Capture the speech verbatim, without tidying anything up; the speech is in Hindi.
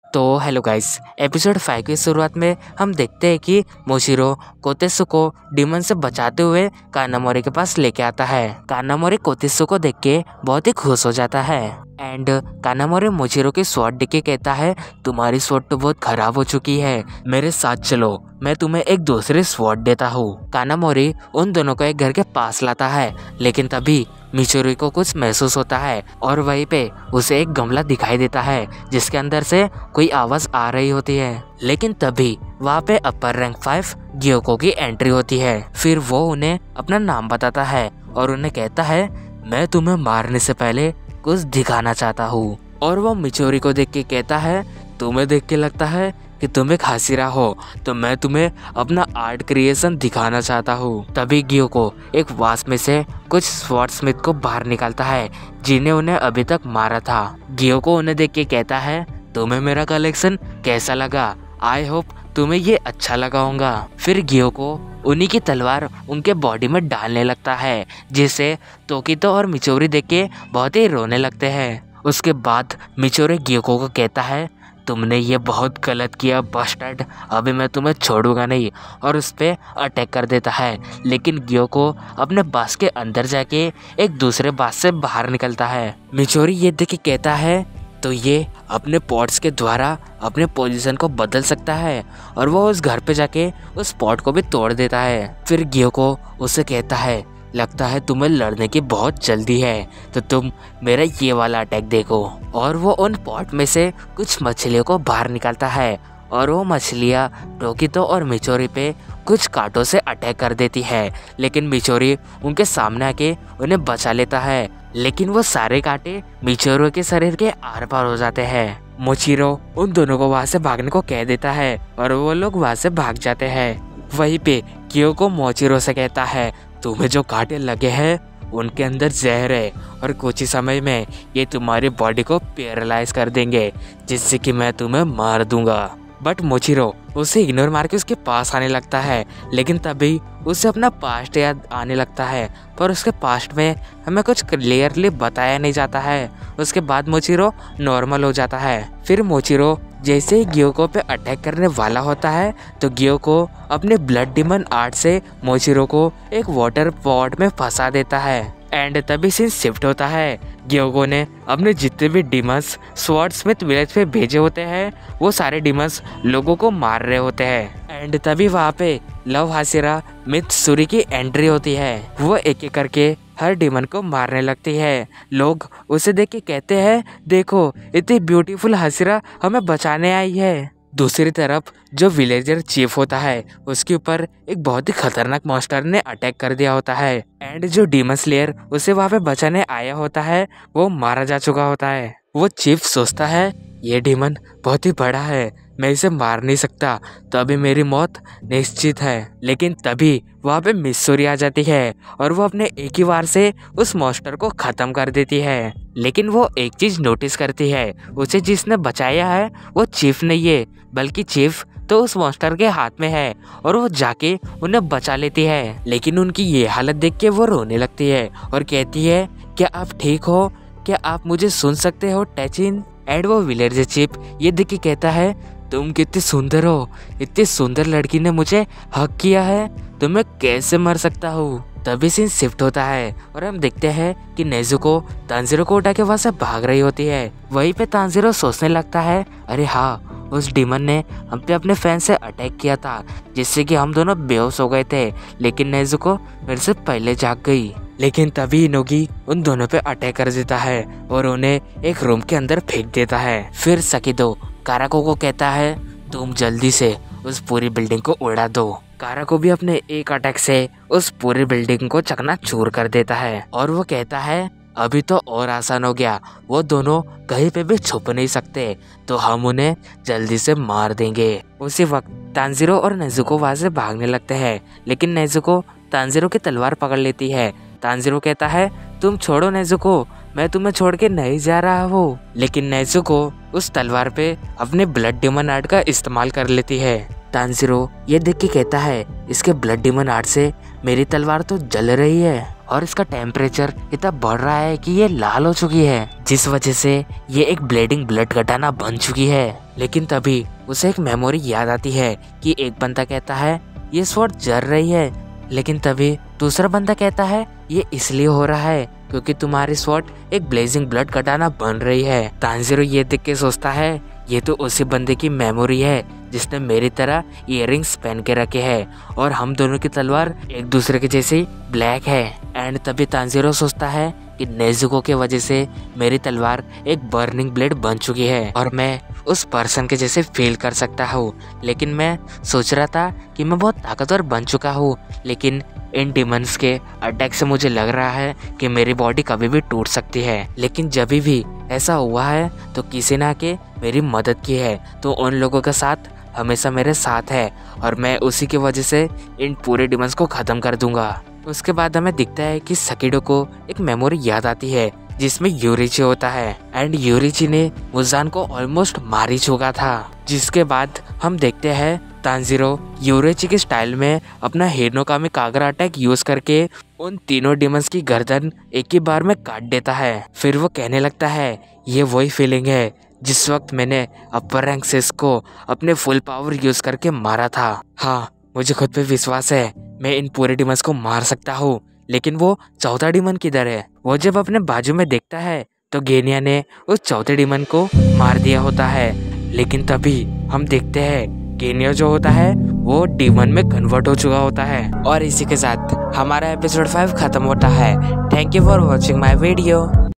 तो हेलो गाइस, एपिसोड फाइव की शुरुआत में हम देखते हैं कि मोशिरो कोतेत्सु को डीमन से बचाते हुए कानामोरी के पास लेके आता है। कानामोरी कोतेत्सु को देख के बहुत ही खुश हो जाता है एंड कानामोरी मोशिरो की स्वॉर्ड देख के कहता है, तुम्हारी स्वॉर्ड तो बहुत खराब हो चुकी है, मेरे साथ चलो, मैं तुम्हें एक दूसरी स्वॉर्ड देता हूँ। कानामोरी उन दोनों को एक घर के पास लाता है, लेकिन तभी मिचोरी को कुछ महसूस होता है और वहीं पे उसे एक गमला दिखाई देता है जिसके अंदर से कोई आवाज आ रही होती है। लेकिन तभी वहाँ पे अपर रैंक फाइव ग्योको की एंट्री होती है। फिर वो उन्हें अपना नाम बताता है और उन्हें कहता है, मैं तुम्हें मारने से पहले कुछ दिखाना चाहता हूँ। और वो मिचोरी को देख के कहता है, तुम्हें देख के लगता है कि तुम एक हासिरा हो, तो मैं तुम्हें अपना आर्ट क्रिएशन दिखाना चाहता हूँ। तभी ग्योको एक वास में से कुछ स्वॉर्ड स्मिथ को बाहर निकालता है जिन्हें उन्हें अभी तक मारा था। ग्योको उन्हें देख के कहता है, तुम्हें मेरा कलेक्शन कैसा लगा? आई होप तुम्हें ये अच्छा लगा होगा। फिर ग्योको उन्हीं की तलवार उनके बॉडी में डालने लगता है, जिसे तोकितो और मिचोरी देख के बहुत ही रोने लगते हैं। उसके बाद मिचोरी ग्योको को कहता है, तुमने ये बहुत गलत किया बस्टर्ड, अभी मैं तुम्हें छोड़ूंगा नहीं, और उस पर अटैक कर देता है। लेकिन ग्योको अपने बास के अंदर जाके एक दूसरे बास से बाहर निकलता है। मिचोरी ये देख के कहता है, तो ये अपने पॉट्स के द्वारा अपने पोजीशन को बदल सकता है, और वो उस घर पे जाके उस पॉट को भी तोड़ देता है। फिर ग्योको उसे कहता है, लगता है तुम्हें लड़ने की बहुत जल्दी है, तो तुम मेरा ये वाला अटैक देखो। और वो उन पॉट में से कुछ मछलियों को बाहर निकालता है और वो मछलियाँ तोकितो और मिचोरी पे कुछ कांटों से अटैक कर देती है। लेकिन मिचोरी उनके सामने आके उन्हें बचा लेता है, लेकिन वो सारे कांटे मिचोरी के शरीर के आर पार हो जाते हैं। मोशिरो उन दोनों को वहाँ से भागने को कह देता है और वो लोग वहाँ से भाग जाते हैं। वहीं पे ग्योको मोशिरो से कहता है, तुम्हें जो कांटे लगे हैं उनके अंदर जहर है और कुछ ही समय में ये तुम्हारी बॉडी को पैरालाइज कर देंगे, जिससे कि मैं तुम्हें मार दूंगा। बट मोशिरो उसे इग्नोर मार के उसके पास आने लगता है, लेकिन तभी उसे अपना पास्ट याद आने लगता है, पर उसके पास्ट में हमें कुछ क्लियरली बताया नहीं जाता है। उसके बाद मोशिरो नॉर्मल हो जाता है। फिर मोशिरो जैसे ही ग्योको पे अटैक करने वाला होता है, तो ग्योको अपने ब्लड डिमन आर्ट से मोशिरो को एक वाटर पॉट में फंसा देता है एंड तभी सीन शिफ्ट होता है। ग्योको ने अपने जितने भी डिमंस स्वॉर्ड स्मिथ विलेज पे भेजे होते हैं, वो सारे डिमंस लोगों को मार रहे होते हैं एंड तभी वहाँ पे लव हासिरा मित्सुरी की एंट्री होती है। वो एक एक करके हर डिमन को मारने लगती है। लोग उसे देख के कहते हैं, देखो इतनी ब्यूटीफुल हासिरा हमें बचाने आई है। दूसरी तरफ जो विलेजर चीफ होता है, उसके ऊपर एक बहुत ही खतरनाक मॉन्स्टर ने अटैक कर दिया होता है एंड जो डीमन स्लेयर उसे वहाँ पे बचाने आया होता है वो मारा जा चुका होता है। वो चीफ सोचता है, ये डीमन बहुत ही बड़ा है, मैं इसे मार नहीं सकता, तो अभी मेरी मौत निश्चित है। लेकिन तभी वहाँ पे मित्सुरी आ जाती है और वो अपने एक ही वार से उस मॉन्स्टर को खत्म कर देती है। लेकिन वो एक चीज नोटिस करती है, उसे जिसने बचाया है वो चीफ नहीं है, बल्कि चीफ तो उस मॉन्स्टर के हाथ में है और वो जाके उन्हें बचा लेती है। लेकिन उनकी ये हालत देख के वो रोने लगती है और कहती है, क्या आप ठीक हो? क्या आप मुझे सुन सकते हो टैचिन? एंड वो विलेजर चीफ ये देख के कहता है, तुम कितनी सुंदर हो, इतनी सुंदर लड़की ने मुझे हक किया है, तो मैं कैसे मर सकता हूँ? तभी सीन शिफ्ट होता है और हम देखते हैं कि नेजुको तांजीरो को उठा के वहाँ से भाग रही होती है। वहीं पे तांजीरो सोचने लगता है, अरे हाँ, उस डीमन ने हम पे अपने फैन से अटैक किया था, जिससे कि हम दोनों बेहोश हो गए थे, लेकिन नेजुको मेरे से पहले जाग गई। लेकिन तभी इनोगी उन दोनों पे अटैक कर देता है और उन्हें एक रूम के अंदर फेंक देता है। फिर सकिदो काराको को कहता है, तुम जल्दी से उस पूरी बिल्डिंग को उड़ा दो। काराको भी अपने एक अटैक से उस पूरी बिल्डिंग को चकनाचूर कर देता है और वो कहता है, अभी तो और आसान हो गया, वो दोनों कहीं पे भी छुप नहीं सकते, तो हम उन्हें जल्दी से मार देंगे। उसी वक्त तांजीरो और नेजुको वहाँ से भागने लगते हैं, लेकिन नेजुको तांजीरो की तलवार पकड़ लेती है। तांजीरो कहता है, तुम छोड़ो नेजुको, मैं तुम्हें छोड़ के नहीं जा रहा हूँ। लेकिन नेजुको उस तलवार पे अपने ब्लड डिमन आर्ट का इस्तेमाल कर लेती है। तांजीरो ये देख के कहता है, इसके ब्लड डिमन आर्ट से मेरी तलवार तो जल रही है और इसका टेम्परेचर इतना बढ़ रहा है कि ये लाल हो चुकी है, जिस वजह से ये एक ब्लीडिंग ब्लड घटाना बन चुकी है। लेकिन तभी उसे एक मेमोरी याद आती है कि एक बंदा कहता है ये स्वॉर्ड जल रही है, लेकिन तभी दूसरा बंदा कहता है ये इसलिए हो रहा है क्योंकि तुम्हारी स्वॉर्ड एक ब्लेजिंग ब्लड कटाना बन रही है। तांजीरो ये देख के सोचता है ये तो उसी बंदे की मेमोरी है जिसने मेरी तरह इयररिंग्स पहन के रखे हैं और हम दोनों की तलवार एक दूसरे के जैसी ब्लैक है। एंड तभी तांजीरो सोचता है कि नेजुको के वजह से मेरी तलवार एक बर्निंग ब्लेड बन चुकी है और मैं उस पर्सन के जैसे फील कर सकता हूँ। लेकिन मैं सोच रहा था कि मैं बहुत ताकतवर बन चुका हूँ, लेकिन इन डिमंस के अटैक से मुझे लग रहा है कि मेरी बॉडी कभी भी टूट सकती है। लेकिन जब भी ऐसा हुआ है तो किसी ने आके मेरी मदद की है, तो उन लोगों के साथ हमेशा मेरे साथ है और मैं उसी की वजह से इन पूरे डिमंस को ख़त्म कर दूंगा। उसके बाद हमें दिखता है कि सकीडो को एक मेमोरी याद आती है जिसमें यूरिची होता है एंड यूरिची ने मुजान को ऑलमोस्ट मार ही चुका था। जिसके बाद हम देखते हैं तांजीरो यूरिची के स्टाइल में अपना हिरोकामी कागरा अटैक यूज करके उन तीनों डिमंस की गर्दन एक ही बार में काट देता है। फिर वो कहने लगता है ये वही फीलिंग है जिस वक्त मैंने अपर रैंक सिस को अपने फुल पावर यूज करके मारा था। हाँ, मुझे खुद पे विश्वास है मैं इन पूरे डिमंस को मार सकता हूँ। लेकिन वो चौथा डिमन किधर है? वो जब अपने बाजू में देखता है तो गेनिया ने उस चौथे डिमन को मार दिया होता है। लेकिन तभी हम देखते हैं गेनिया जो होता है वो डिमन में कन्वर्ट हो चुका होता है। और इसी के साथ हमारा एपिसोड फाइव खत्म होता है। Thank you for watching my video.